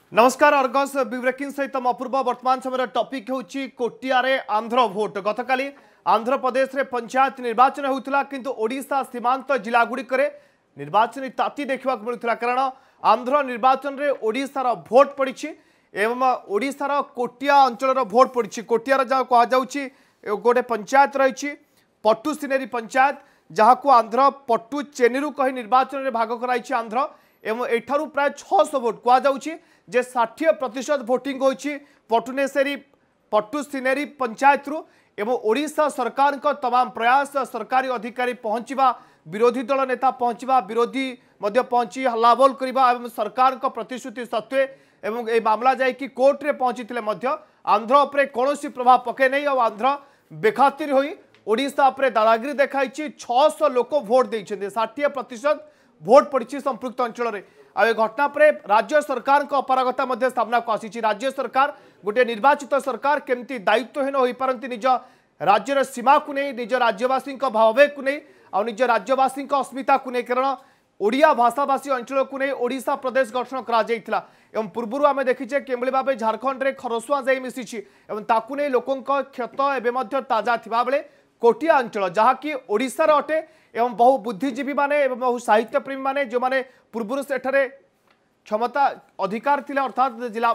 नमस्कार Argus breaking सहित अपूर्व वर्तमान समय टॉपिक होची कोटियारे आंध्र भोट गतकाली आंध्र प्रदेश रे पंचायत निर्वाचन होता किंतु ओडिशा सीमांत जिला गुड़िक निर्वाचन ताती देखा मिलूला कारण आंध्र निर्वाचन रे ओडिशार भोट पड़ी एवं ओडिशार कोटिया अंचल भोट पड़ी कोटियार जहाँ कहुच्छी गोटे पंचायत रही पट्टू सिनेरी पंचायत जहाँ को आंध्र पट्टू चेनीरू कही निर्वाचन में भाग कराई आंध्र एवं एठारू प्राय 600 भोट कहुच्छी जे 60% भोटिंग होती पटुनेसेरी पट्टू सिनेरी पंचायत रु एवं ओडिशा सरकार का तमाम प्रयास सरकारी अधिकारी पहुँचवा विरोधी दल नेता पहुँचवा विरोधी पहुँची हल्लाबोल करने सरकार का प्रतिश्रुति सत्वे एवं ए मामला जाकि कोर्ट रे पहुँची आंध्र उपरे कौन प्रभाव पके नहीं और आंध्र बेखातिर होई ओडिशा उपरे दादागिरी देखाई 600 लोक भोट देते 60% भोट पड़ी संपृक्त अंचल में आ घटना पर राज्य सरकार का अपारगता सामना को आसी राज्य सरकार गोटे निर्वाचित सरकार केमती दायित्वहीन हो पारती निज राज्यर सीमा को नहीं निज राज्यवासी भावावेग को नहीं आ निज राज्यवासी अस्मिता को नहीं कारण ओडिया भाषाभाषी अंचल को नहीं ओडिशा प्रदेश गठन करा एवं पूर्व आम देखीचे केमली भाव झारखंड में खरसुआ जाई मिसी एवं ताकू नहीं लोकों क्षत एवं ताजा थिबा बेले कोटिया अंचल जहाँकि ओडिशार अटे एवं बहु बुद्धिजीवी माने एवं बहु साहित्य प्रेमी माने जो माने पूर्व सेठरे क्षमता अधिकार थिले अर्थात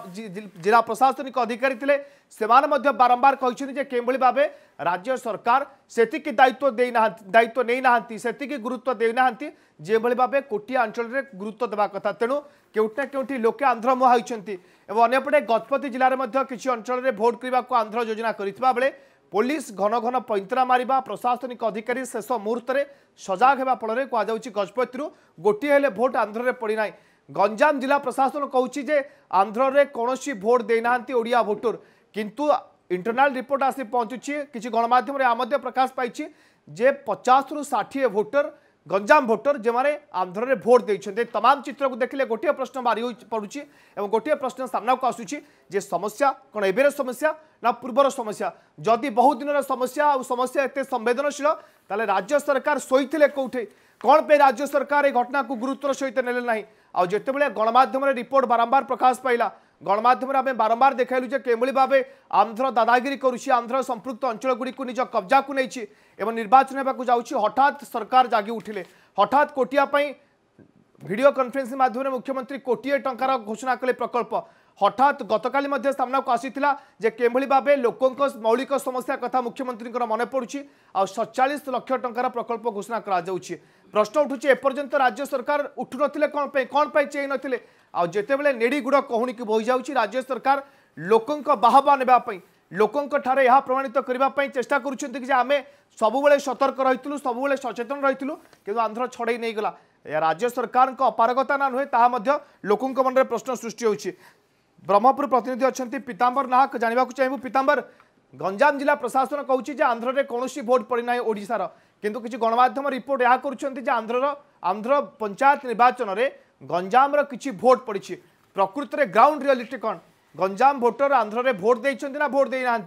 जिला प्रशासनिक अधिकारी थिले सेमाने मध्य बारंबार कहछिन जे केमबळी भाबे राज्य सरकार सेतिकी दायित्व नहीं नाहंती सेतिकी गुरुत्व दे नाहंती जे भली भाबे कोटिया अंचल रे गुरुत्व देबा कथा तेणु केउटना केउठी लोके आंध्र मुहा होइछंती एवं अन्यपटे गजपति जिले में मध्य किछि अंचल रे भोट करबा को आंध्र योजना करितबा बेले पुलिस घन घन पैंतरा मारिबा प्रशासनिक अधिकारी शेष मुहूर्त में सजाग होगा फल कहुच्छी गजपति गोटे हेले भोट आंध्र में पड़ी ना गंजाम जिला प्रशासन कहूँ आंध्र में कौन भोट देना ओडिया भोटर किंतु इंटरनल रिपोर्ट आसी पहुँचुची कि गणमाध्यम आमद्य प्रकाश पाई जे 50 रु 60 भोटर गंजाम भोटर जो मैंने आंध्र में भोट देते तमाम चित्र को देखिले गोटे प्रश्न बारी पड़ुची और गोटे प्रश्न सामना को आसूची जे समस्या कौन एबेर समस्या ना पूर्वर समस्या जदि बहुत दिन समस्या और समस्या एत संवेदनशील ताले राज्य सरकार शोते कौटे कौन पे राज्य सरकार ये घटना को गुरुत्वर सहित नेले ना आउ जितेबाला गणमाध्यम रिपोर्ट बारंबार प्रकाश पाइला गणमाध्यम आम बारंबार देखाइलु जे केमली भाव आंध्र दादागिरी करुच्ची आंध्र संपृक्त अंचल गुड़िक निज कब्जा को नहीं निर्वाचन होगा जाऊँगी हठात सरकार जागी उठिले हठात कोटिया वीडियो कॉन्फ्रेंसिंग माध्यम मुख्यमंत्री कोटिए टंकार घोषणा कले प्रकल्प हठात गतकाली सामना को आसीथिला जे केमली भाव लोकों मौलिक समस्या कथा मुख्यमंत्री मन पड़ुछि आ 47 लाख टंकार प्रकल्प घोषणा करा जाउछि प्रश्न उठुछि एपर्यंत राज्य सरकार उठु नथिले कौन पे चेई नथिले आ जेतेबेले नेड़ी गुड़ कहूणी की बोही जाउछि राज्य सरकार लोकों बाहबा नेबा पई लोकों ठारे यह प्रमाणित करने चेष्टा करुछंती कि आमे सबुबले सतर्क रहितलु सबुबले सचेतन रहितलु किंतु आंध्र छड़े नहीं गला राज्य सरकार का अपारगता ना नुहे ताहा मध्य लोकों मन में प्रश्न सृष्टि होछि ब्रह्मपुर प्रतिनिधि अच्छा पीताम्बर नाहक जानवा चाहिए पीताम्बर गंजाम जिला प्रशासन कहूँ आंध्र में कौन भोट पड़ी ना ओडिशार किंतु किसी गणमाध्यम रिपोर्ट यह कर आंध्र पंचायत निर्वाचन में गंजाम किसी भोट पड़ी प्रकृत में ग्राउंड रियलिटी कौन गंजाम भोटर आंध्र में भोट देते ना भोट देना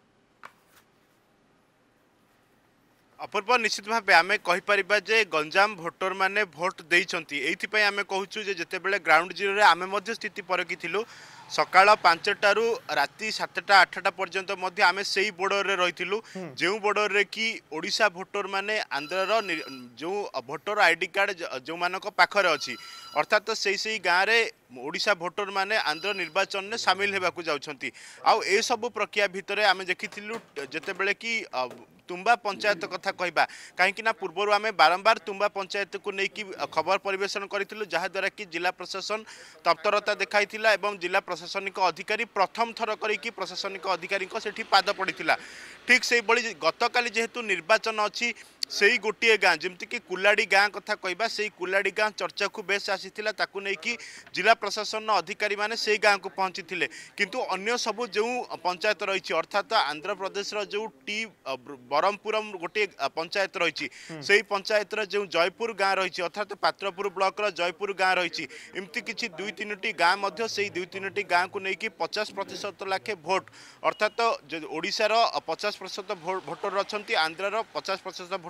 अपूर्व निश्चित भाव आम कहीपर जे गंजाम भोटर मैंने भोट देती आम कहूँ जितेबाला ग्राउंड जीरो आम स्थिति परखी सकाळ 5टारू राति 7टा 8टा पर्यंत आम से बॉर्डर रही जो बॉर्डर कि ओडिशा भोटर माने आंध्र जो भोटर आईडी कार्ड जो मान पाखरे अच्छी अर्थात से गाँव में ओडिशा भोटर माने आंध्र निर्वाचन में सामिल होगा जाउछंती आउ ए सब प्रक्रिया भितर आम देखी जितेबले कि तुम्बा पंचायत कथा कहबा कहीं पूर्वर आम बारंबार तुम्बा पंचायत को लेकिन खबर परिवेशन करूँ जहाद्वारा कि जिला प्रशासन तत्परता देखाई जिला प्रशासनिक अधिकारी प्रथम थर करी प्रशासनिक अधिकारी से पाद पड़ा ठीक से गतकाली जेहेतु निर्वाचन अच्छी से ही गोटे गाँ जमती कि कुलाड़ी गाँ कथा कहबा से कुलाड़ी गाँ चर्चा को बेस आसीथिला ताकू नहीं कि जिला प्रशासन अधिकारी माने से गाँ को पहुँची थे किंतु अन्य सबू जो पंचायत रही अर्थात आंध्र प्रदेश जो टी बरमपुरम गोटे पंचायत रही से पंचायत जो जयपुर गाँ रही अर्थात पात्रपुर ब्लॉक जयपुर गाँ रही एमती किसी 2-3टी गाँ से 2-3टी गाँ को लेकिन 50% लाखे भोट अर्थात ओडिशार 50% भोटर अच्छा आंध्र 50% भोटर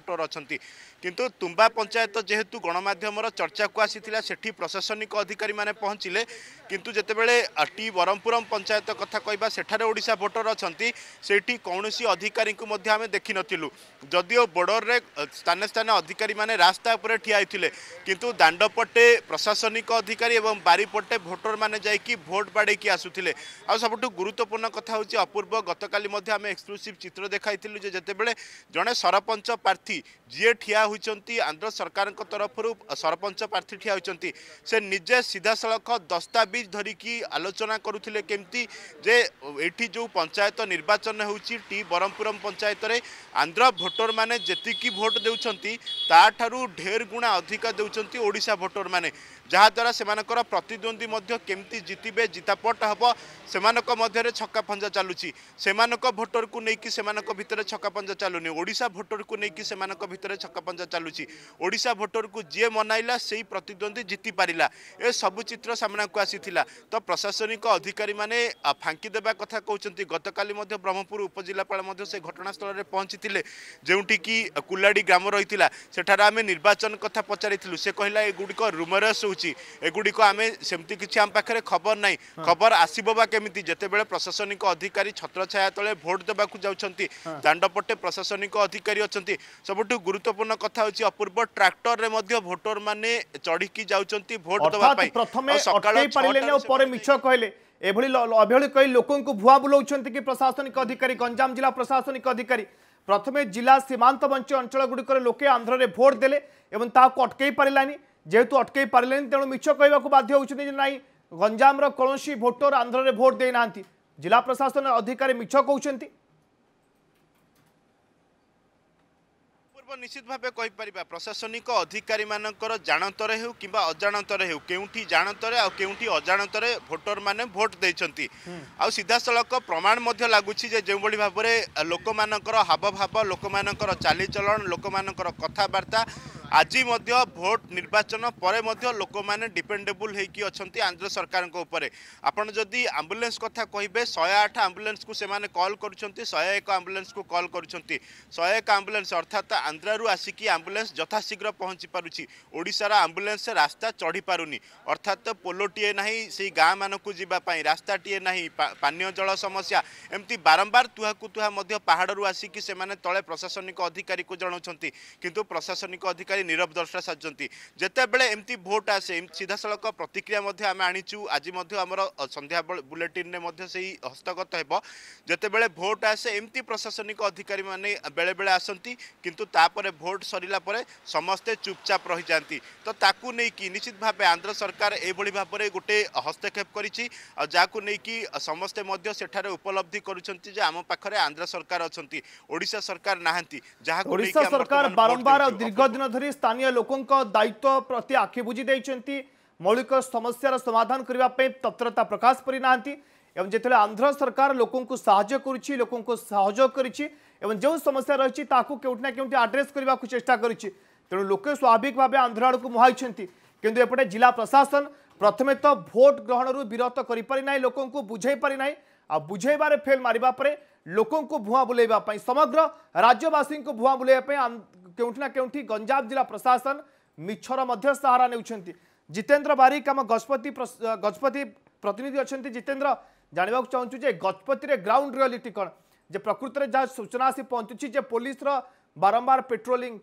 भोटर अच्छा किंतु तुम्बा पंचायत जेहेतु गणमाध्यम चर्चा को आसीथिला सेठी प्रशासनिक अधिकारी माने पहुँचिले किंतु जेतेबेले टी बरमपुरम पंचायत कथा कहबा सेठारे ओडिशा भोटर अछंती सेठी कौनसी अधिकारी को मध्य आमे देखि नथिलु जदिओ बॉर्डर रे स्थाने स्थाने अधिकारी माने रास्ता ऊपर ठिया होइथिले किंतु दांडपटे प्रशासनिक अधिकारी एवं बारीपटे भोटर माने जाइकी भोट बाड़े की आसुथिले आ सबटु गुरुत्वपूर्ण कथा होची अपूर्व गतकाली मध्य आमे एक्सक्लूसिव चित्र देखाइथिलु जे जेतेबेले जणे सरपंच प्रार्थी जे ठिया होइचंती आंध्र सरकार तरफ सरपंच प्रार्थी ठिया होइचंती से निजे सीधा सड़क दस्तावेज धरिकी आलोचना करुथिले केमती जे एठी जो पंचायत निर्वाचन होउची टी बरमपुरम पंचायत रे आंध्र भोटर माने जेतिकी भोट देउछंती ताठारु ढेर गुणा अधिक देउछंती ओडिशा भोटर माने जहाद्वारा सेमानकर प्रतिद्वंदी मध्य केमती जितिबे जितापट हब सेमानक मध्यरे छक्का पंजा चालुची सेमानक भोटर को नेकी सेमानक भितरे छक्का पंजा चालुनी ओडिशा भोटर को नेकी सेमानक भितरे छक्का पंजा चालुची ओडिशा भोटर को जे मनाइला सेही प्रतिद्वंदी जिति पारिला ए सब चित्र सामना को आसीथिला तो प्रशासनिक अधिकारी माने फांकी देबा कथा कहउचंती गतकाली मध्य ब्रह्मपुर उपजिल्लापाल मध्य से घटनास्थल रे पहुंचीथिले जेउठी की कुलाडी ग्राम रहिथिला सेठारा आमे निर्वाचन कथा पचारिथिलु से कहला एगुडी को रूमरस एगुड़ी को आमे सेमती किछि आम पाखरे खबर नाही खबर आसीबो बा केमिति जेतेबेले प्रशासनिक अधिकारी छत्र छाया तले भोट देबाकू जाउछंती दांडपट्टे प्रशासनिक अधिकारी अछंती सबटु गुरुत्वपूर्ण कथा होछि अपूर्व ट्रैक्टर रे मध्य भोटर माने चढ़िकी जाउछंती भोट देबा पई प्रथमे अटकै परिलेने परे मिछ कहले एभली कई लोकन को भुआ बुलाउछंती कि प्रशासनिक अधिकारी गंजाम जिला प्रशासनिक अधिकारी प्रथमे जिला सीमांत अंचल गुड़िकर लोके आंध्र रे भोट देले एवं ताको अटकै परिलानी जेहेतु अटकै पारे तेणु मिछ कहवाक बाध्य होती ना गंजाम कौन भोटर आंध्र रे भोट देना जिला प्रशासन अधिकारी मिछ कहते निश्चित भाव कहीपर प्रशासनिक अधिकारी मानकर जानतर हो कि अजाणतर हो केउठी जानतर आ केउठी अजाणतर भोटर माने भोट देइछंती आ सीधा सड़क प्रमाण मध्य लागुछि जे जेउ बडी भाबरे लोक मानकर हाव भाव लोक मानकर चाली चलन लोक मानकर कथाबार्ता आज भोट निर्वाचन पर लोक मैंने डिपेंडेबल होगी अच्छा आंध्र सरकार उपरे आपन जदि आंबुलेंस कथा कहे 108 आंबुलेंस को सेमाने कॉल करुछंती 101 आंबुलेंस को कॉल करुछंती 101 आंबुलेंस अर्थात आंध्रु आसिकी आंबुलेंस यथाशीघ्र पहुँची पारुछि ओडिशार आंबुलेंस रास्ता चढ़ी पारुनी अर्थात पोलोटीए नहीं से गाँ मानक जीवाई रास्ताटीए नहीं पानीय जल समस्या एमती बारंबार तुहाकु तुहा पहाड़ू आसिकी सेमाने तले प्रशासनिक अधिकारी को जनाउछंती किंतु प्रशासनिक अधिकारी नीरव दर्शा साजती जितेबले एमती भोट आसे सीधा सड़क प्रतिक्रिया आम आनीचु आज आमर संध्या बुलेटिन से हस्तगत हो जितेबले भोट आसे एमती प्रशासनिक अधिकारी माने बेले बेले आसती किंतु तापरे भोट सरिला परे समस्ते चुपचाप रही जाती तो ताकू नहीं निश्चित भाव आंध्र सरकार एभली भाव में गोटे हस्तक्षेप करिछि जाकू नहीं समस्ते सेठारे उपलब्धि करुछंती जे आम पाखरे आंध्र सरकार अछंती ओडिशा सरकार नाहंती जहाकू ओडिशा सरकार बारंबार दीर्घ दिन धरी स्थानीय लोकों दायित्व प्रति आखि बुझी देइछंती मौलिक समस्यार समाधान करने तत्परता प्रकाश करि नाहंती एवं जेतले आंध्र सरकार लोकों को साहाय्य करुछि लोकों को सहयोग करिछि एवं जो समस्या रही ताकू केउठी ना केउठी एड्रेस करने को चेष्टा करिछि तेणु लोके स्वाभाविक भाव आंध्र आड़ को मुहाइछंती किंतु एपटे जिला प्रशासन प्रथमे तो भोट ग्रहण विरत करि पारि नाही लोकों को बुझाई पारि नाही आ बुझेबारे फेल मारिबा परे लोकों को भुआ बुलेबा पई समग्र राज्यवासी को भुआ बुलेबा पई केउठी ना केउठी गंजाम जिला प्रशासन मिछर मध्य सहारा नेउछंती जितेंद्र बारिक आम गजपति प्रतिनिधि अच्छे जितेंद्र जानवा चाहूँ जे गजपति रे ग्राउंड रियलिटी कौन जे प्रकृत में जहाँ सूचना आसी पहुँचुची जे पुलिस बारंबार पेट्रोलिंग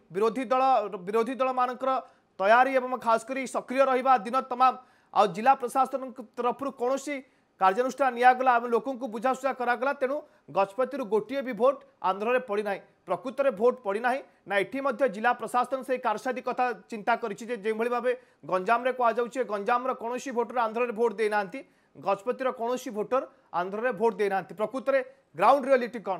विरोधी दल मानकर तैयारी एवं खासकर सक्रिय रहा दिन तमाम आ जिला प्रशासन तरफ कौन कार्यानुष्ठान निगला आम लोक बुझाशुझा करागला तेणु गजपति गोटे भी भोट आंध्र में पड़ना प्रकृत में भोट पड़ना ना ये जिला प्रशासन से कारसादी कथा चिंता करी भाव गंजाम कहुचे गंजाम कौन भोटर आंध्र में भोट देना गजपतिर कौन भोटर आंध्र में भोट देना प्रकृत में ग्राउंड रियलिटी कौन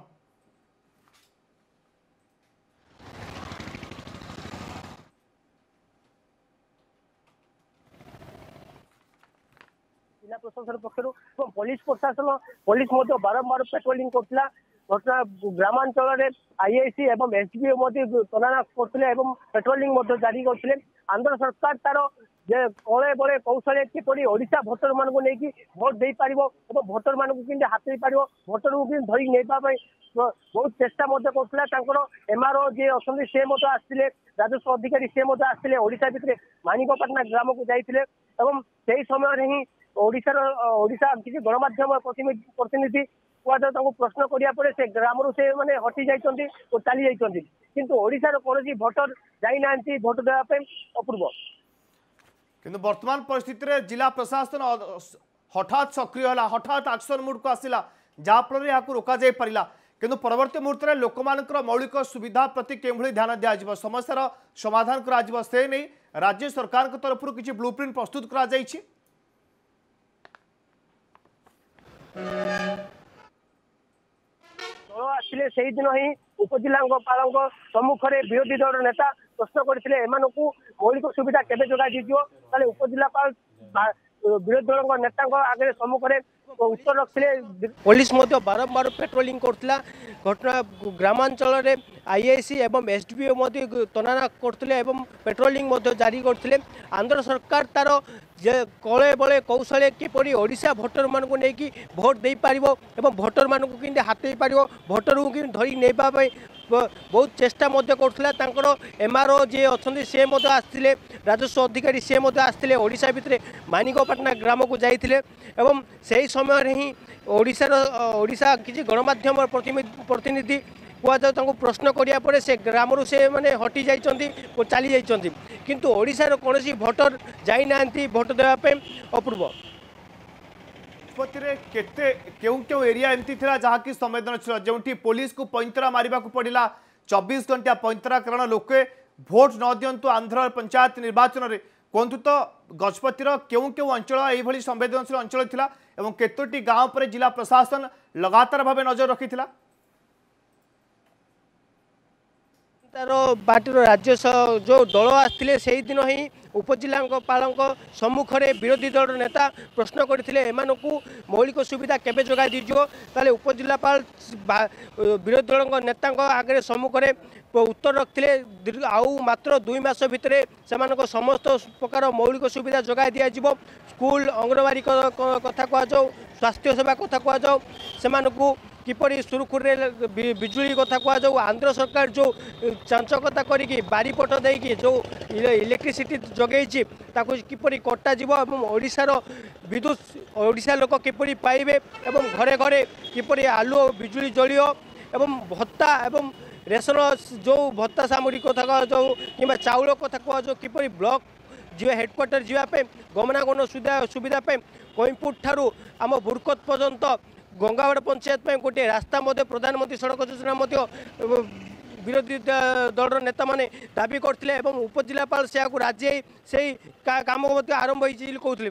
जिला प्रशासन पक्ष पुलिस प्रशासन पुलिस बारंबार पेट्रोलिंग करता घटना ग्रामांचल आईआईसी एवं एसडीओ तनाना करते पेट्रोलिंग जारी करते आंध्र सरकार तार जे कले बड़े कौशल किपरि ओडिशा भोटर मानक नहीं भोट दे पार भोटर मानक कि हाथ पार भोटर को धरी नहीं बहुत चेष्टा कर एमआरओ जी अच्छा सी आसते राजस्व अधिकारी सी आसते ओडिशा भितर माणिकपाटना ग्राम को जाते से समय ही ओडिशा किसी गणमाध्यम प्रतिनिधि प्रश्न करा से ग्राम से माने हटि जाइछन्ति और चली जाइछन्ति किंतु ओडिशार कोनोसी भोटर जाई नांती भोट देबा अपूर्व किंतु वर्तमान परिस्थिति रे जिला प्रशासन हठात सक्रिय होला हठात एक्शन मोड को आसिला जाफल यहाँ रोक जाई परिला किंतु परवर्ती मुहूर्त में लोक मौलिक सुविधा प्रति केभली ध्यान दिज्व समस्यार समाधान करा से नहीं राज्य सरकार तरफ किसी ब्लूप्रिंट प्रस्तुत करा जाइछि। दल आसते से दिन ही उपजिलापाल सम्मुखें विरोधी दल नेता प्रश्न करते मौलिक सुविधा केवे जोगा दीजिए उपजिलापाल विरोधी दल नेता आगे सम्मुखें उत्तर रखते पुलिस बारंबार पेट्रोलिंग करता घटना ग्रामांचल में आईआईसी एवं एसडीपीओ तनाना करते पेट्रोलिंग जारी करते आंध्र सरकार तार जे कले बले कौशल किपरि ओडिशा भोटर मानक नहीं भोट दे पार भोटर मानक कि हाथ पार भोटर को धरी नहीं बहुत चेष्टा करता एमआरओ जी अच्छा सी आसते राजस्व अधिकारी सी आसते ओडिशा भितर माणिकपाटना ग्राम को जाते से समय ही ओडिशा किसी गणमाध्यम प्रतिनिधि कहु प्रश्न करा से ग्राम से मैंने हटि जाइछन्ति और चली जाइछन्ति किंतु ओडिशार कोनोसी भोटर जाई नांती भोट देबा अपूर्व केते क्यों क्यों एरिया एमती थिला जहाँ की संवेदनशील जो पुलिस को पैंतरा मारिबा को पड़िला 24 घंटा पैंतरा कारण लोके भोट न दियंतु आंध्र पंचायत निर्वाचन में कहतु तो गजपतिर क्यों क्यों अंचल ये संवेदनशील अंचल थिला एवं केतोटी गाँव पर जिला प्रशासन लगातार भाव नजर रखी थिला तार पार्टी राज्य जो दल आसते से दिन ही उपजिलापाल सम्मुखें विरोधी दल नेता प्रश्न करते मौलिक सुविधा केवे जोगा दीजिए ताले उपजिलापाल विरोधी दल नेता आगे सम्मुखें उत्तर रखते आउ मात्र 2 मास भितर से समस्त प्रकार मौलिक सुविधा जोगा दिज्व स्कूल अंगनवाड़ी कथा कहुँ स्वास्थ्य सेवा कथा कहुँ से किपरि सुरखुरी बिजुली कथा कहुँ आंध्र सरकार जो चांचकता करी बारीपट देकी जो इलेक्ट्रिसिटी जगैछि ताकू किपरि कटा ओडिशार विद्युत ओडिशा लोक किपरि पाइबे एवं घरे घरे किपरि आलुओ बिजुली जलियो एवं भत्ता एवं रेशन जो भत्ता सामग्री कथा कहुँ कि चाउल कथा कहुँ किपरि ब्लॉक जी हेडक्वार्टर जावाई गमनागमन सुविधा कोईमपुर ठारू आम बुरकत पर्यंत गंगावाड़ पंचायत में गोटे रास्ता प्रधानमंत्री सड़क योजना विरोधी दल नेता माने दाबी करते उपजिलापाल से राज्य से काम आरंभ कहते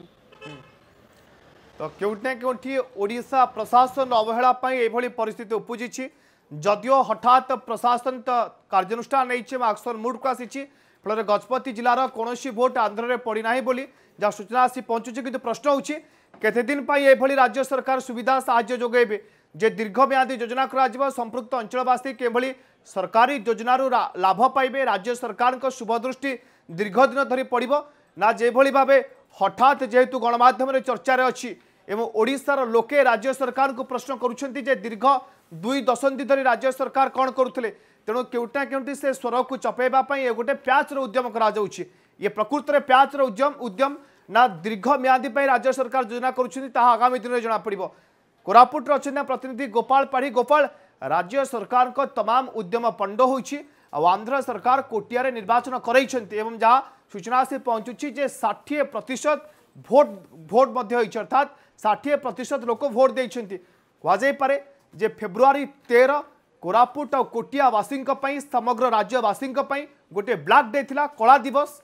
तो क्योंना क्योंठी ओडिशा प्रशासन अवहेला एभली परिस्थिति उपजी जदियो हठात प्रशासन तो कार्यानुष्ठान नहीं एक्शन मुड को आसी फल गजपति जिलार कौन भोट आंध्र में पड़ना बोली जहाँ सूचना आसी पहुँचुची कि प्रश्न होची केते दिन एभली राज्य सरकार सुविधा साहाय्य जोगेबे जे दीर्घम्यादी योजना करा संपृक्त अंचलवासी केभली सरकारी योजनारू लाभ पाइबे राज्य सरकार शुभदृष्टि दीर्घ दिन धरी पड़ो ना जेभली भावे हठात जेहेतु गणमाध्यम चर्चार अच्छी एवं ओडिशार लोके राज्य सरकार को प्रश्न करुछंती जे दीर्घ 2 दशंधि धरी राज्य सरकार कौन करुले तेणु केउटा केउटी से स्वर को चपेवाई गोटे प्याचर उद्यम करा ये प्रकृत में प्याचर उद्यम ना दीर्घ म्यादी राज्य सरकार योजना करुछंती आगामी दिन में जना पड़ो कोरापुट अच्छा प्रतिनिधि गोपाल पाढ़ी गोपाल राज्य सरकार को तमाम उद्यम पंड होइछि आंध्र सरकार कोटिया निर्वाचन करैछंती एवं जहाँ सूचना से पहुँचुची जे 60% भोट अर्थात 60% लोक भोट देइछंती कहुई पारे जे फेब्रुआरी 13 कोरापुट और कोटिया वासी समग्र राज्यवासी गोटे ब्लैक डे थिला कला दिवस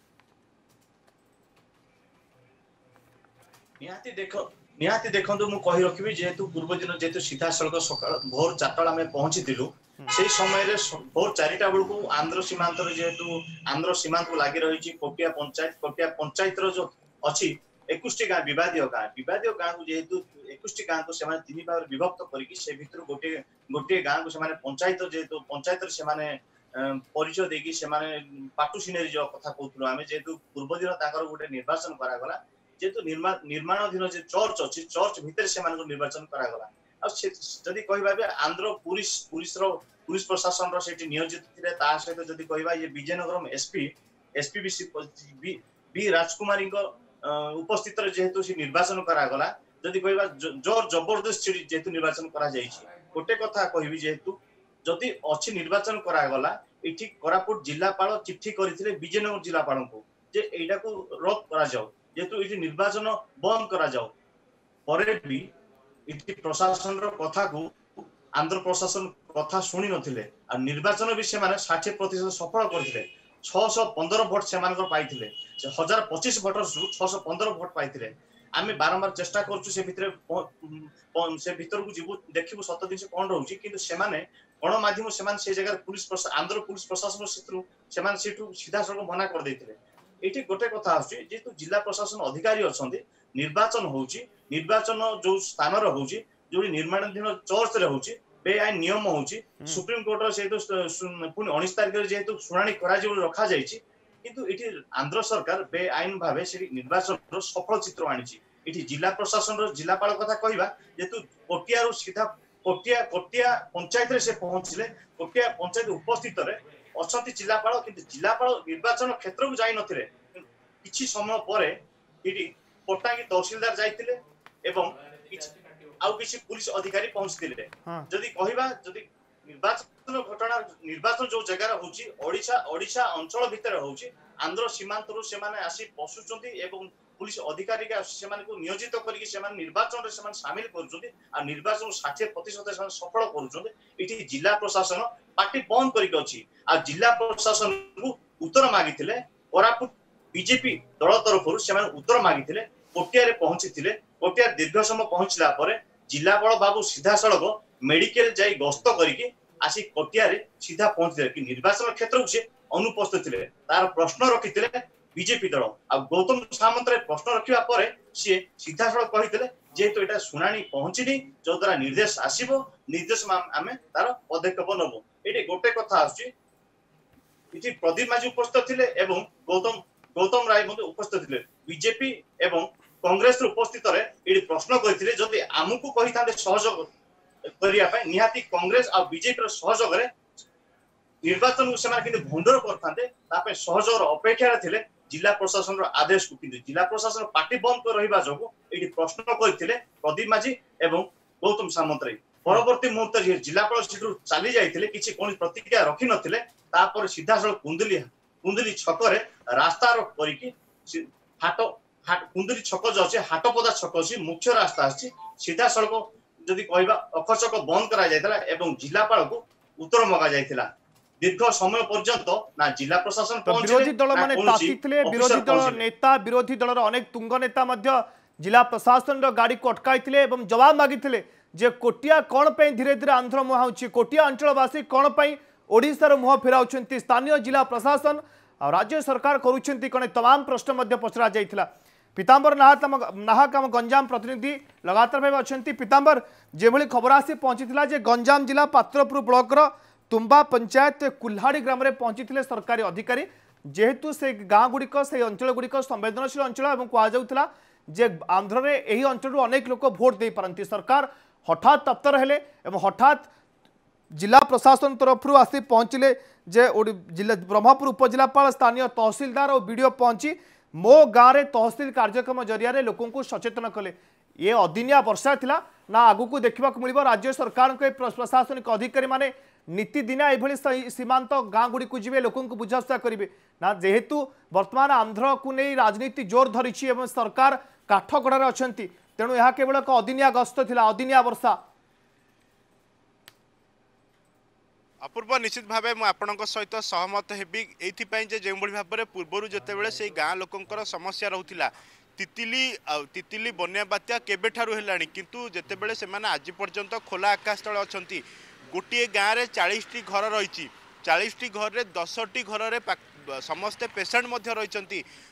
निहाती देखो मु कहि रखिबी जेहेतु पूर्व दिन जेहेतु सीधा सड़क सकाळ भोर 4टा आम पहुंचीलु से समय भोर 4टा बेलू आंध्र सीमांत जेहेतु आंध्र सीमांत को लगी रही कोटिया पंचायत जो अच्छी 21 गाँ विवादीय गाँ को जेहेतु 21 गाँ को 3 भाग विभक्त करके से भितर गोटे गाँ को पंचायत जेहेतु पंचायत से परिचय देकी से माने पाटु सिनेरी जो कथा कहथुलो आमे जेतु पूर्व दिन ताकर गोटे निर्वाचन करा गला जेतु निर्माणाधीन जे चर्च अछि चर्च भितर से मानको निर्वाचन करा गला आ जदि कहबा बे आंध्र पुलिस प्रशासन रो सेठी नियोजित थिले ता सहित जदि कहबा ये विजयनगरम एसपी बी राजकुमारी को उपस्थित रे जेतु से निर्वाचन करा गला जदि कहबा जोर जबरदस्त जेतु निर्वाचन करा जाईछि गोटे कथा कहबी जेतु जदि अच्छी निर्वाचन करा गला इठी कोरापुट जिलापाल चिट्ठी करथिले विजयनगर जिलापाल को जे एटा को रद्द करा जाओ जेतु इठी निर्वाचन बंद करा जाओ परे भी इठी प्रशासन रो कथा को आंध्र प्रशासन कथा सुनी नथिले आ निर्वाचन भी से माने 60% सफल करथिले 615 वोट से मानकर पाइथिले से 1025 वोटर 615 वोट पाइथिले आमे बारंबार चेष्टा करछु से भीतर को जीवु देखिबु सत दिन से कोन रहउची किंतु से माने गणमाध्यम से जगह पुलिस आंध्र पुलिस प्रशासन सेठू सीधा सड़क मना कर देते ये गोटे कथा आसतु जिला प्रशासन अधिकारी अच्छा निर्वाचन होची निर्वाचन जो स्थान होची जो निर्माणाधीन चर्च रे होची बेआईन नियम होची सुप्रीम कोर्ट से पुणी 19 तारिख जेहेतु शुणाणी रखा जाइए किंतु ये आंध्र सरकार बेआईन भाव से निर्वाचन सफल चित्र आनी जिला प्रशासन जिलापाल कथा कहवा जेहेतु कोटिया सीधा कोटिया पंचायत रे से पहुंचले कोटिया पंचायत उपस्थित रे अछंती जिलापाल किंतु जिलापाल निर्वाचन क्षेत्र को जाई नथिले किछि समय परे इडी कोटांगी तहसीलदार जाइतिले एवं आउ किछि पुलिस अधिकारी पहुंचतिले जदि कहबा जदि निर्वाचन घटना निर्वाचन जो जगह होची ओडिशा अंचल भितर होची आंध्र सीमांत रु से माने आसी पहुंचुचंती एवं पुलिस अधिकारी को नियोजित करके निर्वाचन से सामिल कर निर्वाचन 60% सफल कर जिला प्रशासन पार्टी बंद कर जिला प्रशासन को उत्तर मागिथिले कोरापुट बीजेपी दल तरफ उत्तर मागिथिले कोटिया पहुंची कोटिया दीर्घ समय पहुंचला पर जिलापाल बाबू सीधा सड़क मेडिकल जाई गस्त करके आसी कोटिया सीधा पहुंचले कि निर्वाचन क्षेत्र को से अनुपस्थित थे तार प्रश्न रखिथिले बीजेपी दल आ गौतम सामंत प्रश्न रखा पर सी सीधा सड़क कहते जेहेतु यहाँ शुणाणी पहुंचनी जो द्वारा निर्देश आसो निर्देश आम तार पदक्षेप नबू ये गोटे कथा आसुची प्रदीप माझी उपस्थित थे गौतम राय उपस्थित थे बीजेपी एवं कांग्रेस उपस्थित ये प्रश्न करते जदि आमको कही था सहयोग करने निहाती कांग्रेस आ बीजेपी सहयोग निर्वाचन को भंडर करते सहयोग अपेक्षा थे जिला प्रशासन आदेश को किंतु जिला प्रशासन पार्टी बंद कर रहा जो ये प्रश्न करते प्रदीप माझी एवं गौतम सामंत परवर्ती मुहूर्त जिलापाल सीटू चली जाते किसी कौन प्रतिक्रिया रखी नथिले तापर सीधा सड़क कुंदली छक रास्ता रोक कर कुंदली छक जो अच्छे हाटपदा छक अच्छी मुख्य रास्ता आसी सीधा सड़क जदि कहवा अखचक बंद करा जिलापाल को उत्तर मगा जाइथिला दीर्घ समय पर्यंत ना जिला प्रशासन विरोधी दल माने तातिथिले विरोधी दल नेता विरोधी दलर अनेक तुंग नेता मध्य जिला प्रशासन गाड़ी को अटकाइथिले एवं जवाब मागिथिले जे कोटिया कौन पे धीरे धीरे आंध्र मुहाउछि कोटिया अंचलवासी कौन पे ओडिशार मुह फेराउछंती स्थानीय जिला प्रशासन और राज्य सरकार करुछंती कने तमाम प्रश्न मध्य पचरा जाइथिला पीतांबर नाहक आम गंजाम प्रतिनिधि लगातार भाव अच्छा पीतांबर जेभली खबर आसी पहुंची जे गंजाम जिला पात्रपुर ब्लॉकर तुम्बा पंचायत कुल्हाड़ी ग्राम में पहुंची सरकारी अधिकारी जेहेतु से गाँ गुड़िक से अंचल गुड़िक संवेदनशील अंचल और कहुला जे आंध्र में यही अंचल अनेक लोक भोट दे पारती सरकार हठात तत्पर हेले हठात जिला प्रशासन तरफ आसी पहुँचले जे जिला ब्रह्मपुर उपजिलापाल स्थानीय तहसीलदार और बीडीओ पहुंची मो गाँव में तहसील कार्यक्रम जरिया लोकों को सचेतन कले ये अदिनिया वर्षा थिला ना आगु को देखा मिल राज्य सरकार के प्रशासनिक अधिकारी माने नीतिदिना ये सीमांत गाँ गुड़ी को जी लोक बुझाशुझा करेंगे ना जेहेतु वर्तमान आंध्र को नहीं राजनीति जोर धरी सरकार काठगड़े अच्छा तेणु यह केवल एक अदिनिया गस्त थिला अदिनिया वर्षा अपूर्व निश्चित भाव मुझे सहित सहमत हेबी ये जो भाव में पूर्वर जितेबाला से गाँ लोकंर समस्या रोला तितिली बन्या बात्या केबेठारु हेलानी किंतु जेतेबेले सेमाने आज पर्यंत खोला आकाश तले अछंती गोटे गाँव में 40टी घर रही 40टी घर में 10टी घर में समस्ते पेसेंट रही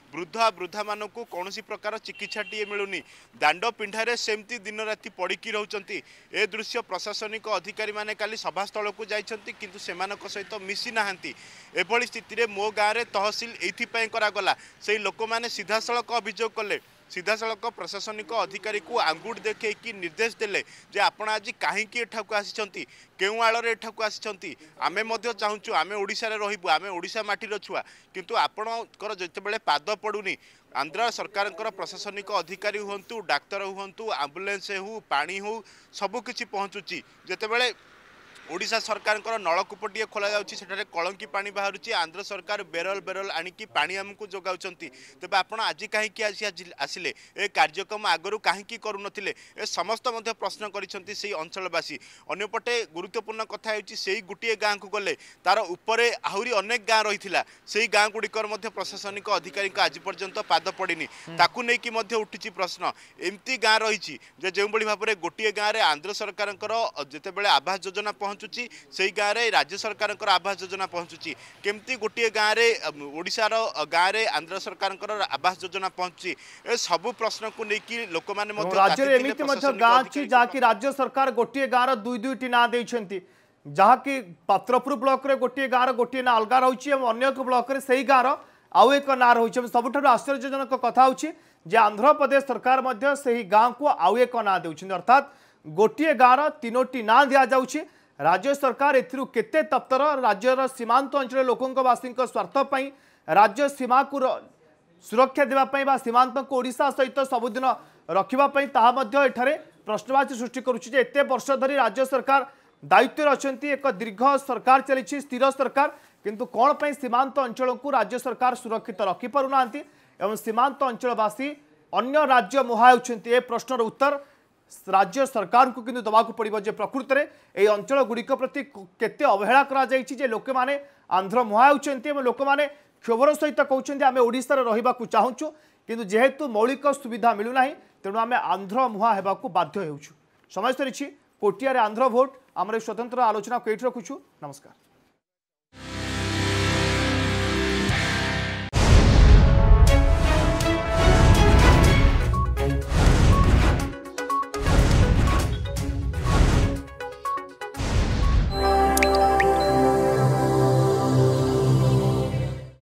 वृद्धा वृद्धा मानक कौन प्रकार चिकित्साटीए मिलूनी दांड पिंडारे सेमती दिन राति पड़िकी रोचंती ए दृश्य प्रशासनिक अधिकारी माने काली सभास्थल को जाइछंती किंतु सेमानक सहित मिसी नाहंती एभली स्थिति रे मो गाँव में तहसिल एइथिपई करागला सेही लोक माने सीधासलख अभियोग कले सीधासलख प्रशासनिक अधिकारी को आंगुठ देखी निर्देश देले जे आपण आज कहीं एठाक आसी केउ आଳରେ एठाक आसी आमे मध्य चाहूँ आमे ओडिशा रे रहिबु आमे ओडिशा माटीर छुआ किंतु आपणकर जेतेबेले पाद पड़ुनी आंध्र सरकार प्रशासनिक अधिकारी हुंतु डाक्तर हुंतु एम्बुलेंस हो पानी हो सबकिछि पहुँचुची जेतेबेले ओडिशा सरकार नलकूपटे खोल जाऊँगी कलंकी पानी बाहर आंध्र सरकार बेरल बेरल आणिकी पानी आमको जोगाउछंती तेबे आपण आज कहीं आसिले ए कार्यक्रम आगरू कहीं करूँ ए समस्त मध्य प्रश्न करिसेंती सेही अंचलवासी अन्यपटे गुरुत्वपूर्ण कथा होची सेही गुटिए गाँ को गले तार उपरे आहुरी अनेक गाँ रही सेही गाँ गुड़िकर मध्य प्रशासनिक अधिकारी आज पर्यंत पाद पड़िनी ताकू नेकी मध्य उठिची प्रश्न एमती गाँ रही जो भाव में गोटे गाँव में आंध्र सरकार जितेबाला आवास योजना पहुँचुची से गाँव में राज्य सरकार आवास योजना पहुँचुची केमती गोटे गाँव में ओडिशार गाँव में आंध्र सरकार आवास योजना पहुँची ए सबू प्रश्न को लेकिन लोक मैंने राज्य एमती गाँ अच्छी जहाँकि राज्य सरकार गोटे गाँव दुई दुईटी ना देइछंती जहाँकि पात्रपुर ब्लॉक रे गोटे गाँव गोटे ना अलग रही अन्य एक ब्लॉक रे सही गाँव आउ एक ना रही सबुठ आश्चर्यजनक कथा होची जे आंध्र प्रदेश सरकार मध्य सही गाँव को आउ एक ना देउछिन अर्थात गोटे गाँव तीनोटी ना दिया जाउछि राज्य सरकार एथिरु केते तप्तर राज्यर सीमांत अंचल लोकवासी स्वार्थ पई राज्य सीमा को सुरक्षा देवाई बा सीमांत को ओडिशा सहित सबुदिन रखापी ताहा एठारे प्रश्नवाची सृष्टि करुच्ची एते वर्ष धरी राज्य सरकार दायित्व अच्छी एक दीर्घ सरकार चली स्थिर सरकार किंतु कौन पर सीमांत अंचल को राज्य सरकार सुरक्षित रखिपारना एवं सीमांत अंचलवासी अन्य राज्य मुहाउछंती ए प्रश्नर उत्तर राज्य सरकार को किंतु दबाक पड़ो जे प्रकृत में यह अंचल गुड़िक प्रति केते अवहेला करा जायछि जे लोक माने आंध्र मुहाउछंती एवं लोक माने क्षोभर सहित कहते आम ओडिशा रहिबा चाहूँ किंतु जेहेतु मौलिक सुविधा मिलूना तेणु आम आंध्र मुहा होगाकू बाध्य होउछु। समय सरी कोटिया आंध्र भोट आम स्वतंत्र आलोचना को ये रखुछु। नमस्कार।